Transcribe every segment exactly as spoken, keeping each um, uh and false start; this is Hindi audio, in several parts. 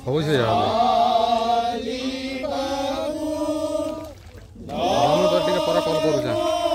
ହଉ ସେ ଯାହା ମୁଁ ତ ଟିକେ ପରେ କଲ୍ କରୁଛେ।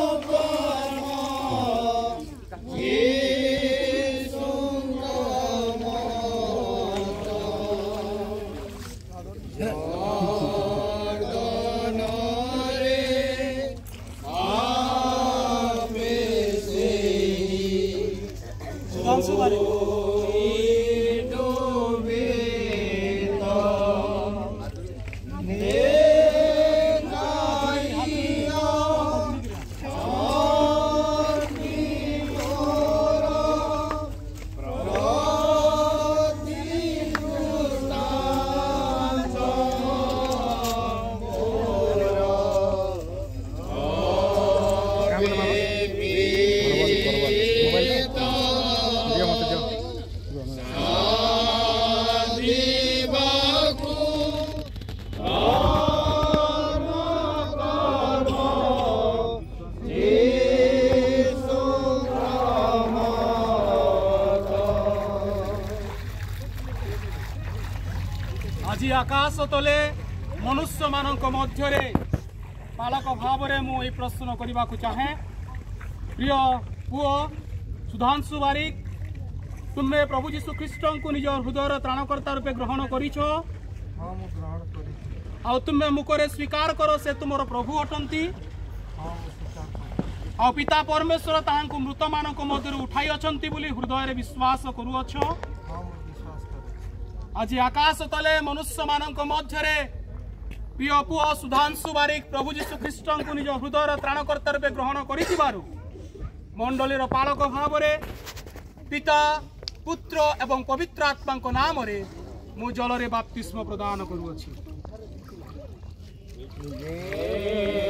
आज आकाश तले मनुष्य मानक मध्य पालक भाव में मुझे प्रश्न करने को चाहे। प्रिय पुओ सुधांशु बारिक, तुम्हें प्रभु जीशु ख्रीष्ट को निज हृदय त्राणकर्ता रूपे ग्रहण करिछ। आ तुम्हें मुखरे स्वीकार कर से तुम प्रभु अटंती। आ पिता परमेश्वर तांको मृत मानक मध्य उठाई अछंती बोली हृदय विश्वास करुअछ। आज आकाश तले मनुष्य मानक मध्य प्रिय पुओ सुधांशु बारिक प्रभु जीशु ख्रीष्ट को निज हृदय त्राणकर्ता रूपे ग्रहण करिथिबारु मंडलीर पालक भाव में पिता पुत्र एवं पवित्र आत्मा नाम रे मु जल रे बाप्तिस्म प्रदान करुअछि।